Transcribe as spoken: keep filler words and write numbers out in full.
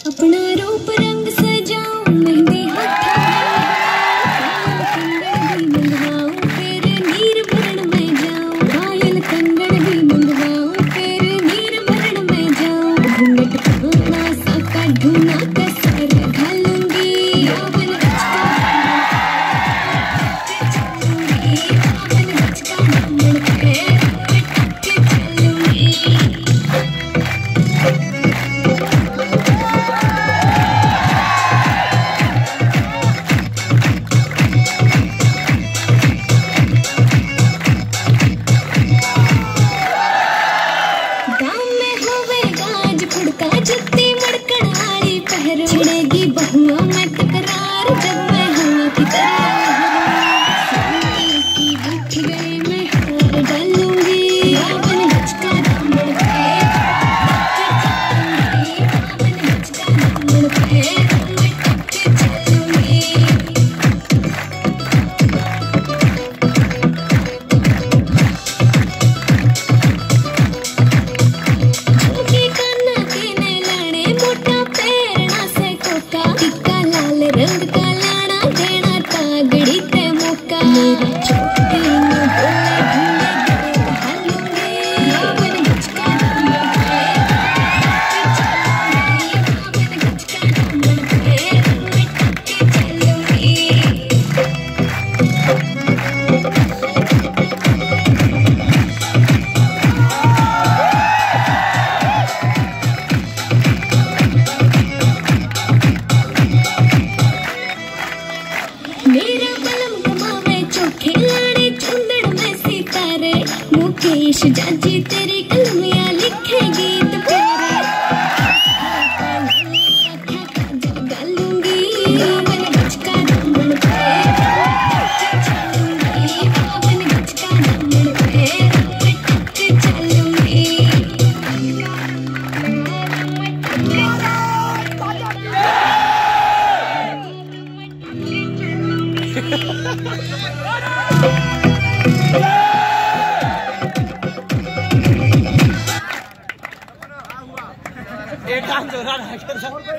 अपना रूप रंग सजाऊं मेहंदी कंगन भी मंगवाऊं फिर नीर भरण में जाऊं पायल कंगन भी मंगवाऊं फिर नीर भरण में जाऊं घूंघट पाना सा का ढूंढा कसर घालूंगी बावन गज का चलूंगी बावन गज का घूमड़ पे टक चलूंगी। जुत्ती मड़कड़ाड़ी पहर छिड़ेगी बहुआ में तकरार जब मैं हवा की तरह उठ गए मैं हार डालूंगी बावन गज का दामन पे बावन गज का दामन पे मैं टक चलूंगी। रंग का लाना देना तागड़ी ते मौका मेरा छोटे न बोले ढूंढे हालूंगे बावन गज का दामन पे बावन गज का दामन पे मैं टक चलूंगी। मेरा बलम कमावे चोखे लाड़े चंदन में सितारे मुकेश जाजी तेरी कलमियां लिखे गीत प्यारे काजल गालूंगी बावन गज का दामन पे चलूंगी बावन गज का दामन पे मैं टक चलूंगी। एक काम